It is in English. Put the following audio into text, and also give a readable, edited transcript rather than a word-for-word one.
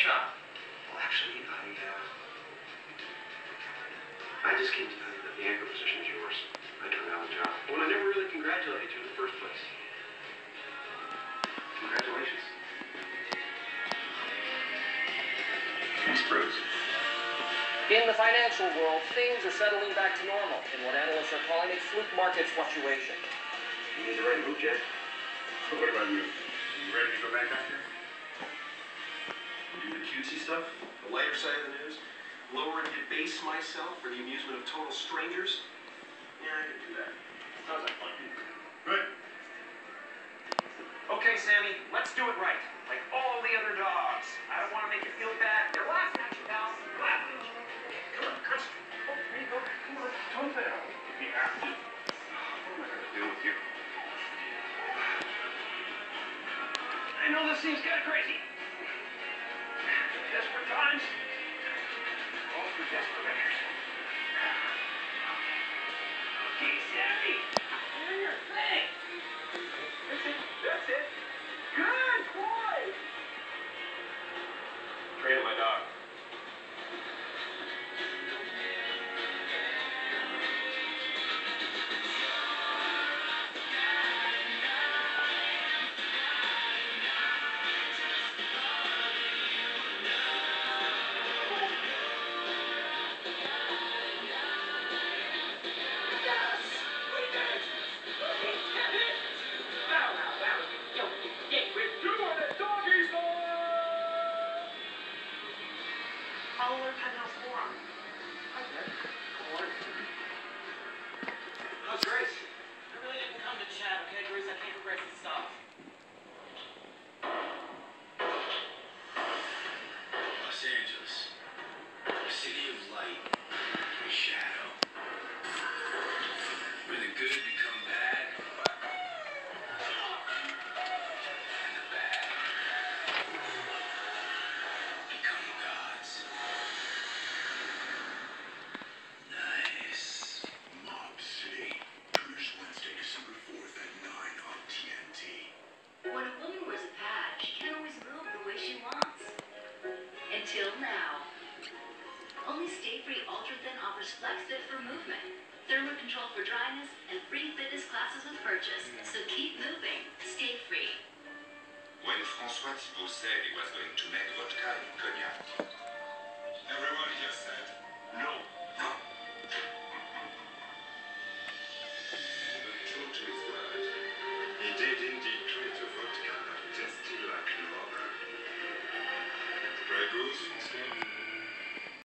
shop? Well, actually, I just came to tell you that the anchor position is yours. I turned down the job. Well, I never really congratulated you in the first place. Congratulations. Thanks, Bruce. In the financial world, things are settling back to normal in what analysts are calling a fluke market fluctuation. You need the right move, Jack. What about you? You ready to go back out there? Do the cutesy stuff? The lighter side of the news? Lower and debase myself for the amusement of total strangers? Yeah, I can do that. Sounds like fun. Good. Okay, Sammy, let's do it right. Like all the other dogs. I don't want to make you feel bad. They're laughing at you, pal. Laughing at you. Come on, Chris. Oh, here you go. Come on, don't fail. If you have to. What am I going to do with you? I know this seems kind of crazy. Desperate times. All for desperate measures. Okay, Sammy. Do your thing. That's it. That's it. Good boy. Training my dog. How's Grace? I really didn't come to chat, okay, Grace? I came for Grace's stuff. Los Angeles, the city of light and shadow, where the good become bad, and the bad become gods. Nice. Mob City. Premieres Wednesday, December 4th at 9 on TNT. When a woman wears a pad, she can't always move the way she wants. Until now. Only Stay Free Ultra Thin offers Flex Fit for movement, thermal control for dryness, and free fitness classes with purchase. So keep moving. Stay free. When François Thibault said he was going to make vodka and cognac, everyone here